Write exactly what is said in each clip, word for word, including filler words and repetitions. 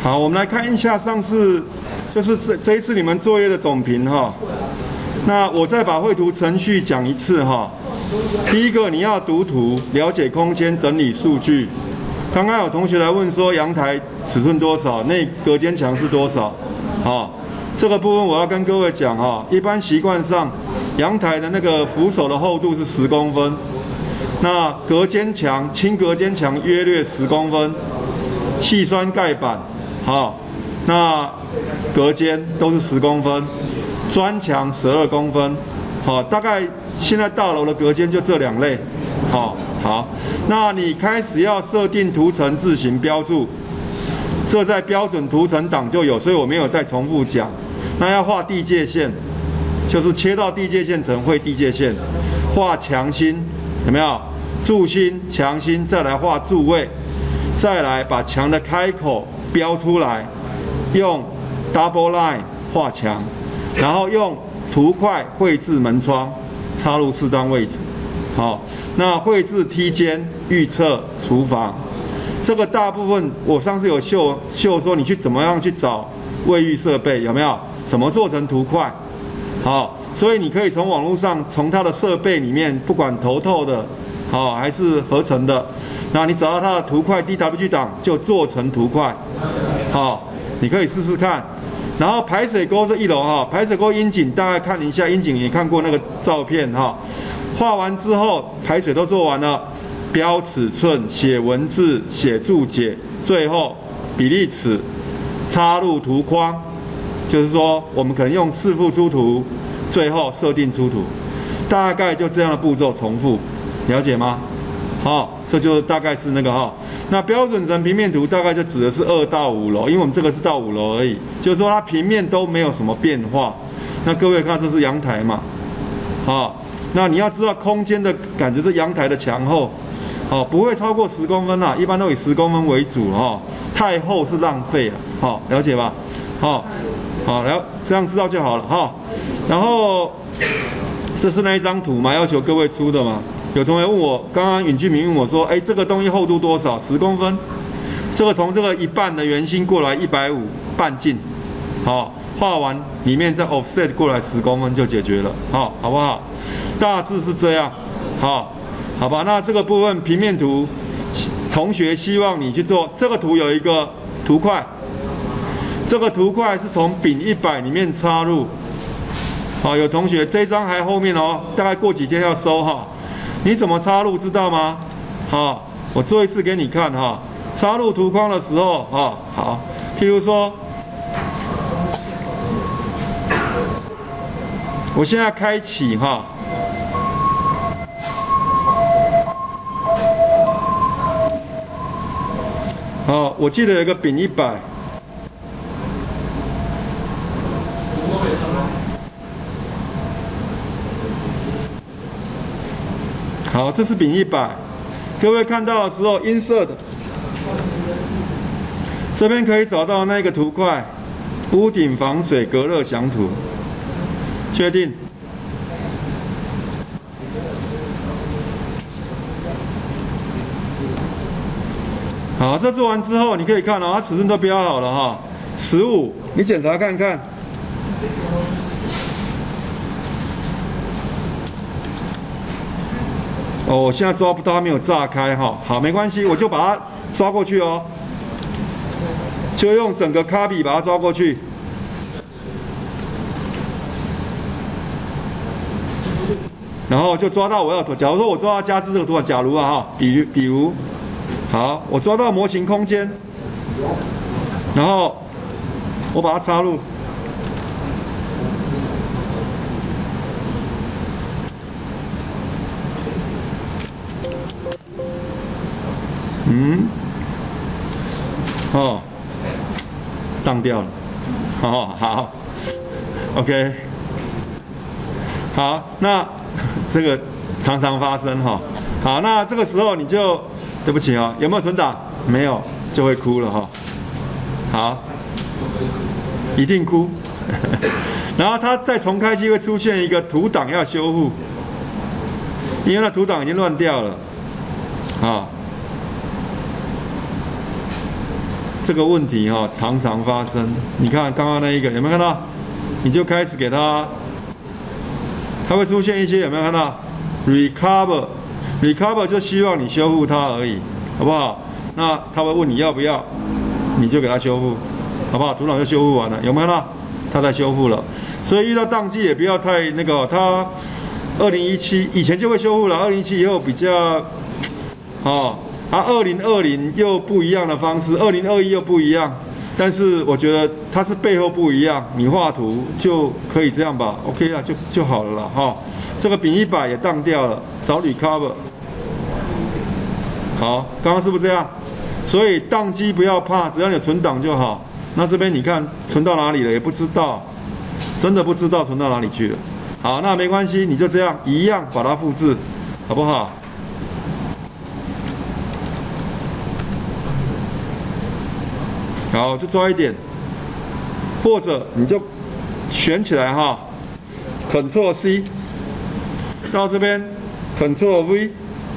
好，我们来看一下上次就是这这一次你们作业的总评哈。那我再把绘图程序讲一次哈。第一个，你要读图，了解空间，整理数据。刚刚有同学来问说，阳台尺寸多少？内隔间墙是多少？好，这个部分我要跟各位讲哈。一般习惯上，阳台的那个扶手的厚度是十公分，那隔间墙、轻隔间墙约略十公分，细栓盖板，好，那隔间都是十公分，砖墙十二公分，好，大概现在大楼的隔间就这两类，好，好，那你开始要设定图层自行标注，这在标准图层档就有，所以我没有再重复讲。那要画地界线，就是切到地界线层绘地界线，画墙心，有没有？柱心、墙心，再来画柱位，再来把墙的开口标出来，用 double line 画墙，然后用图块绘制门窗，插入适当位置。好，那绘制梯间、预测厨房，这个大部分我上次有秀秀说你去怎么样去找卫浴设备，有没有？怎么做成图块？好，所以你可以从网络上从它的设备里面，不管头透的。好，还是合成的，那你找到它的图块 D W G 档就做成图块，好，你可以试试看。然后排水沟这一楼哈，排水沟阴井大概看一下，阴井也看过那个照片哈。画完之后，排水都做完了，标尺寸、写文字、写注解，最后比例尺，插入图框，就是说我们可能用视附出图，最后设定出图，大概就这样的步骤重复。了解吗？好、哦，这就大概是那个哈、哦。那标准层平面图大概就指的是二到五楼，因为我们这个是到五楼而已，就是说它平面都没有什么变化。那各位看，这是阳台嘛？好、哦，那你要知道空间的感觉是阳台的墙厚，哦，不会超过十公分啦，一般都以十公分为主哦。太厚是浪费了，好、哦，了解吧？好、哦，好，然后这样知道就好了哈、哦。然后这是那一张图嘛，要求各位出的嘛。有同学问我，刚刚允俊明问我说：“哎，这个东西厚度多少？十公分？这个从这个一半的圆心过来一百五半径，好，画完里面再 offset 过来十公分就解决了，好，好不好？大致是这样，好，好吧？那这个部分平面图，同学希望你去做这个图有一个图块，这个图块是从丙一百里面插入，好，有同学这一张还后面哦，大概过几天要收哈。”你怎么插入知道吗？好，我做一次给你看哈。插入图框的时候，哈，好，譬如说，我现在开启哈，好，我记得有一个丙一百。好，这是丙一百，各位看到的时候，insert，这边可以找到那个图块，屋顶防水隔热详图，确定。好，这做完之后，你可以看哦，它尺寸都标好了哈，十五，你检查看看。哦，我现在抓不到，它没有炸开哈。好，没关系，我就把它抓过去哦，就用整个卡比把它抓过去。然后就抓到我要图。假如说我抓到加制这个图案，假如啊哈，比如比如，好，我抓到模型空间，然后我把它插入。嗯，哦，当掉了，哦，好 ，OK， 好，那这个常常发生哈，好，那这个时候你就对不起啊、哦，有没有存档？没有，就会哭了哈、哦，好，一定哭，然后它再重开机会出现一个图档要修复，因为那图档已经乱掉了，啊、哦。 这个问题哈、哦、常常发生。你看刚刚那一个有没有看到？你就开始给它，它会出现一些有没有看到 ？recover recover 就希望你修复它而已，好不好？那他会问你要不要，你就给它修复，好不好？图档就修复完了，有没有看到？它在修复了。所以遇到宕机也不要太那个，它二零一七以前就会修复了，二零一七以后比较，哦，啊，二零二零又不一样的方式，二零二一又不一样。但是我觉得它是背后不一样，你画图就可以这样吧 ，OK 啊，就就好了啦，哈、哦。这个丙一百也当掉了，找 recover。好，刚刚是不是这样？所以宕机不要怕，只要你有存档就好。那这边你看存到哪里了也不知道，真的不知道存到哪里去了。好，那没关系，你就这样一样把它复制，好不好？好，就抓一点，或者你就选起来哈 ，Ctrl C， 到这边 Ctrl V，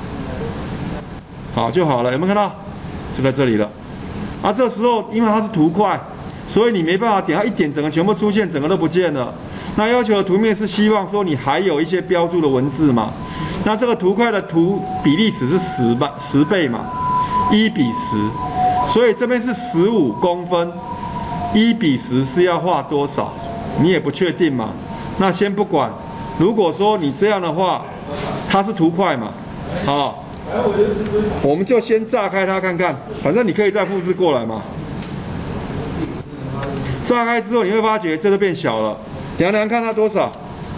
好就好了，有没有看到？就在这里了。啊，这时候因为它是图块，所以你没办法点，它一点整个全部出现，整个都不见了。那要求的图面是希望说你还有一些标注的文字嘛？那这个图块的图比例尺是十倍，十倍嘛，一比十。所以这边是十五公分，一比十是要画多少？你也不确定嘛。那先不管，如果说你这样的话，它是图块嘛，啊，我们就先炸开它看看，反正你可以再复制过来嘛。炸开之后你会发觉这个变小了，量量看它多少。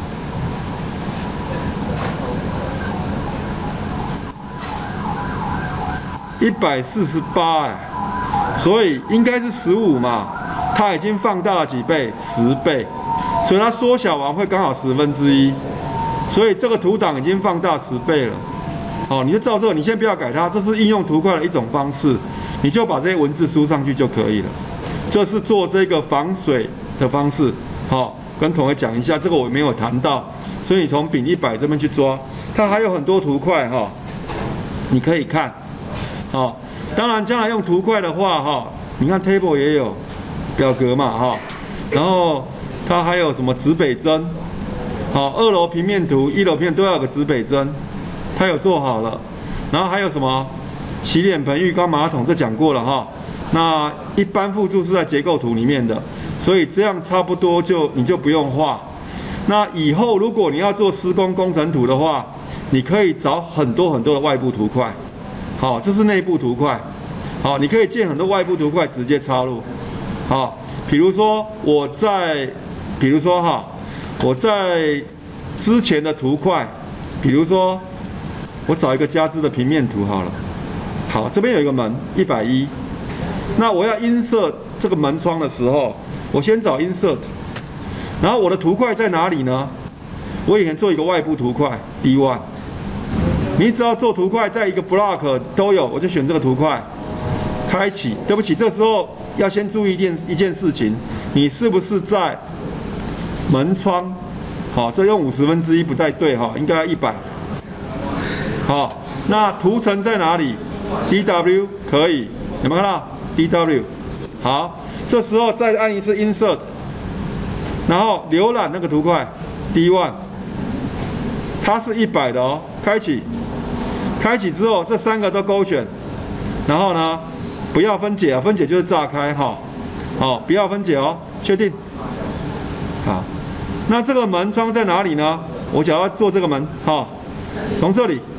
一百四十八哎。所以应该是十五嘛，它已经放大了几倍？十倍，所以它缩小完会刚好十分之一，所以这个图档已经放大十倍了。好，你就照这个，你先不要改它，这是应用图块的一种方式，你就把这些文字输上去就可以了。这是做这个防水的方式。好，跟同学讲一下，这个我没有谈到，所以你从丙一百这边去抓，它还有很多图块哈，你可以看，好。当然，将来用图块的话，哈，你看 table 也有表格嘛，哈，然后它还有什么指北针，好，二楼平面图、一楼平面都要有个指北针，它有做好了。然后还有什么洗脸盆、浴缸、马桶，这讲过了哈。那一般附注是在结构图里面的，所以这样差不多就你就不用画。那以后如果你要做施工工程图的话，你可以找很多很多的外部图块。好，这是内部图块。好，你可以建很多外部图块直接插入。好，比如说我在，比如说哈，我在之前的图块，比如说我找一个加之的平面图好了。好，这边有一个门一百一，那我要insert这个门窗的时候，我先找insert，然后我的图块在哪里呢？我以前做一个外部图块 D 一。你只要做图块，在一个 block 都有，我就选这个图块，开启。对不起，这时候要先注意一件一件事情，你是不是在门窗？好，这用五十分之一不太对哈，应该要一百。好，那图层在哪里 ？D W 可以，有没有看到 ？D W 好，这时候再按一次 Insert， 然后浏览那个图块 D 一， 它是一百的哦，开启。开启之后，这三个都勾选，然后呢，不要分解啊，分解就是炸开哈，好，不要分解哦，确定。好，那这个门窗在哪里呢？我想要做这个门，好，从这里，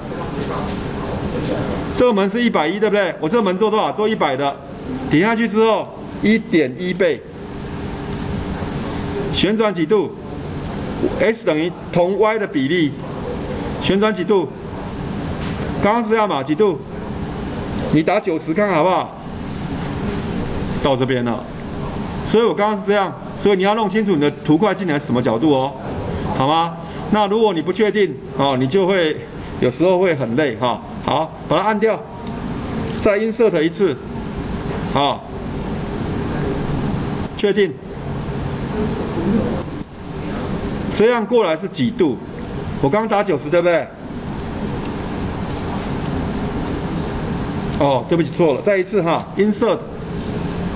这个门是一百一，对不对？我这个门做多少？做一百的，点下去之后 一点一 倍，旋转几度 ？x 等于同 y 的比例，旋转几度？刚刚是这样嘛？几度？你打九十看看好不好？到这边了，所以我刚刚是这样，所以你要弄清楚你的图块进来是什么角度哦，好吗？那如果你不确定哦，你就会有时候会很累哈、哦。好，把它按掉，再 insert 一次，好，确定。这样过来是几度？我刚刚打九十，对不对？哦，对不起，错了，再一次哈 ，insert，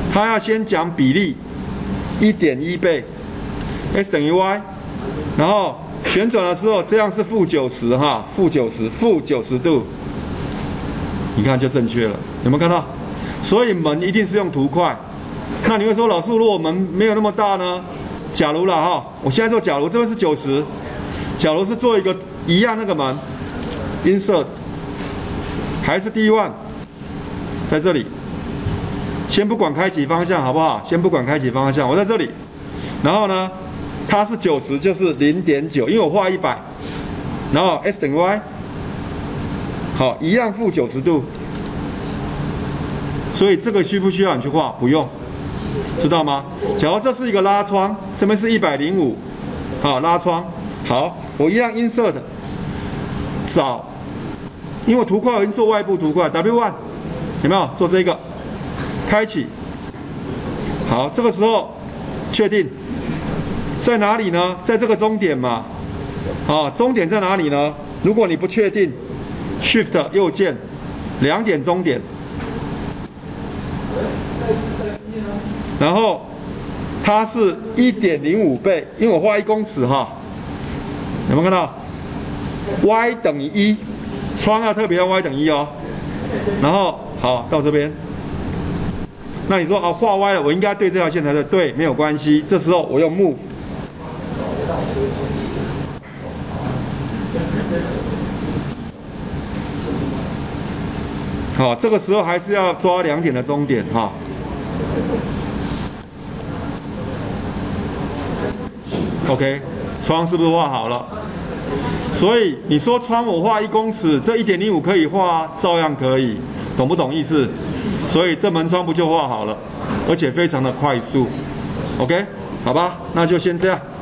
它要先讲比例， 一点一倍 ，x 等于 y， 然后旋转的时候这样是负九十哈，负九十，负九十度，你看就正确了，有没有看到？所以门一定是用图块。那你会说，老师，如果门没有那么大呢？假如啦哈，我现在做假如，这边是九十，假如是做一个一样那个门 ，insert， 还是 D 一 在这里。先不管开启方向好不好？先不管开启方向，我在这里。然后呢，它是九十，就是 零点九， 因为我画一百，然后 x 等于 y， 好，一样负九十度。所以这个需不需要你去画？不用，知道吗？假如这是一个拉窗，这边是一百零五，好，拉窗，好，我一样 insert 找，因为我图块我已经做外部图块 W 一， 有没有做这个？开启，好，这个时候确定在哪里呢？在这个终点嘛，好，终点在哪里呢？如果你不确定 ，Shift 右键，两点终点，然后它是 一点零五倍，因为我画一公尺哈，有没有看到 ？y 等于一，窗要特别要 y 等于一哦，然后好到这边。那你说啊，画歪了，我应该对这条线才对，对，没有关系。这时候我用 move， 好，这个时候还是要抓两点的终点哈。OK， 窗是不是画好了？所以你说窗我画一公尺，这 一点零五 可以画，照样可以，懂不懂意思？所以这门窗不就画好了，而且非常的快速 ，OK， 好吧，那就先这样。